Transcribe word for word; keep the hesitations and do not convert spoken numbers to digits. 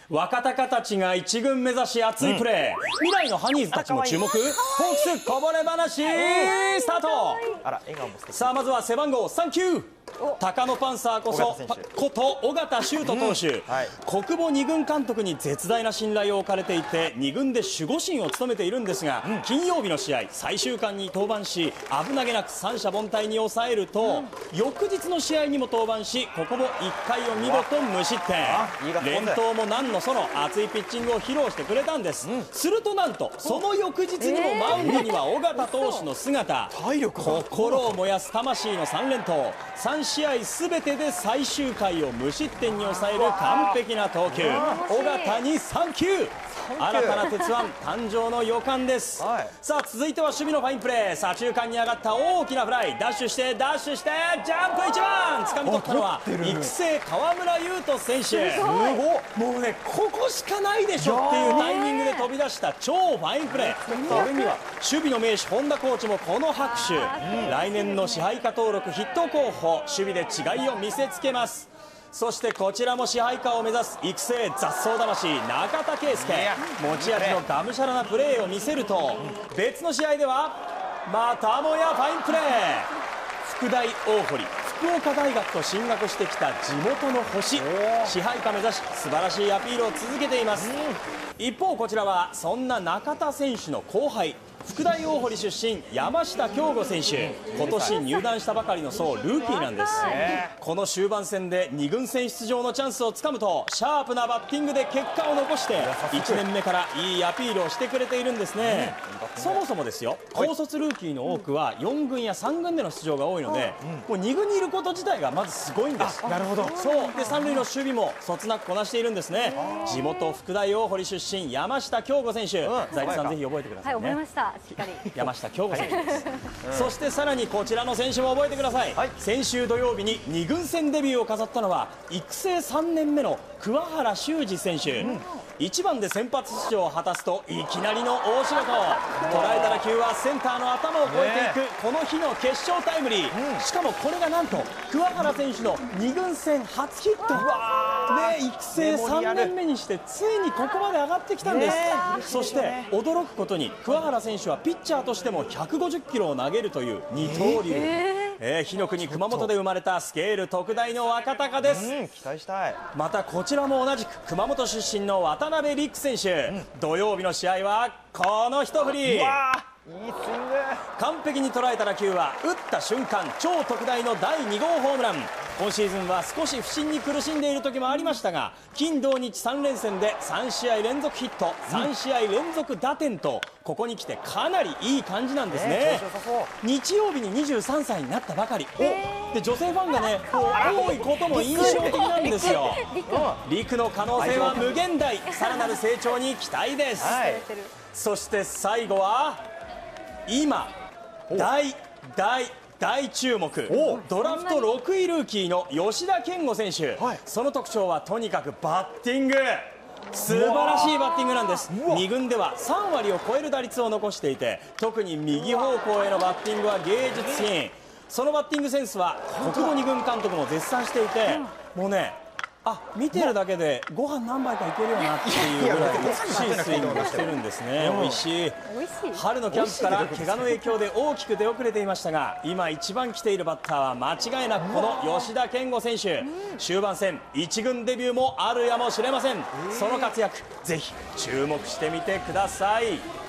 若鷹たちが一軍目指し熱いプレー、うん、未来のハニーズたちも注目。ホークスこぼれ話、えー、スタート。 あら笑顔も素敵。 さあまずは背番号さんきゅう、鷹のパンサーこそこと尾形修斗投手、うんはい、国母二軍監督に絶大な信頼を置かれていて二軍で守護神を務めているんですが、うん、金曜日の試合最終間に登板し危なげなく三者凡退に抑えると、うん、翌日の試合にも登板し国母いっかいを見事無失点。連投も何のその熱いピッチングを披露してくれたんです、うん、するとなんとその翌日にもマウンドには尾形投手の姿、体力心を燃やす魂のさん連投、さん試合すべてで最終回を無失点に抑える完璧な投球。尾形にサンキュー。新たな鉄腕誕生の予感です、はい、さあ続いては守備のファインプレー。左中間に上がった大きなフライ、ダッシュしてダッシュしてジャンプいちばん掴み取ったのは育成川村優斗選手。すごい、もうねここしかないでしょっていうタイミングで飛び出した超ファインプレー。これには守備の名手本田コーチもこの拍手。来年の支配下登録筆頭候補、守備で違いを見せつけます。そしてこちらも支配下を目指す育成雑草魂中田圭介、持ち味のがむしゃらなプレーを見せると、別の試合ではまたもやファインプレー。福大大堀福岡大学と進学してきた地元の星、支配下目指し素晴らしいアピールを続けています。一方こちらはそんな中田選手の後輩、福大大堀出身山下京吾選手、今年入団したばかりのそうルーキーなんです。この終盤戦でに軍戦出場のチャンスをつかむとシャープなバッティングで結果を残していちねんめからいいアピールをしてくれているんですね。そもそもですよ、高卒ルーキーの多くはよん軍やさん軍での出場が多いので、もうに軍にいること自体がまずすごいんです。なるほど。そうで三塁の守備もそつなくこなしているんですね。地元福大大堀出身山下京吾選手、財津さんぜひ覚えてくださいね。 はい、覚えました。しっかり山下京吾選手です、うん、そしてさらにこちらの選手も覚えてください、はい、先週土曜日にに軍戦デビューを飾ったのは育成さんねんめの桑原修司選手、うん、いちばんで先発出場を果たすといきなりの大仕事。捉えた打球はセンターの頭を越えていく、この日の決勝タイムリー、うん、しかもこれがなんと桑原選手のに軍戦初ヒットで、育成さんねんめにしてついにここまで上がってきたんです、ね、そして驚くことに桑原選手はピッチャーとしてもひゃくごじゅっキロを投げるという二刀流、えーえー、火の国熊本で生まれたスケール特大の若鷹です、うん、期待したい。またこちらも同じく熊本出身の渡辺陸選手、うん、土曜日の試合はこの一振り、うわいいスイング。完璧に捉えた打球は打った瞬間超特大のだいに号ホームラン。今シーズンは少し不振に苦しんでいる時もありましたが、金土日さん連戦でさん試合連続ヒット、さん試合連続打点とここに来てかなりいい感じなんですね。日曜日ににじゅうさんさいになったばかり、で女性ファンがね多いことも印象的なんですよ。陸の可能性は無限大、さらなる成長に期待です、はい、そして最後は今大大大注目ドラフトろくいルーキーの吉田健吾選手、はい、その特徴はとにかくバッティング、素晴らしいバッティングなんです。に軍ではさん割を超える打率を残していて、特に右方向へのバッティングは芸術品。そのバッティングセンスは国母に軍監督も絶賛していて、もうねあ見てるだけでご飯何杯かいけるよなっていうぐらい美しいスイングをしてるんですね。美味しい。春のキャンプから怪我の影響で大きく出遅れていましたが、今一番来ているバッターは間違いなくこの吉田健吾選手。終盤戦いち軍デビューもあるやもしれません。その活躍ぜひ注目してみてください。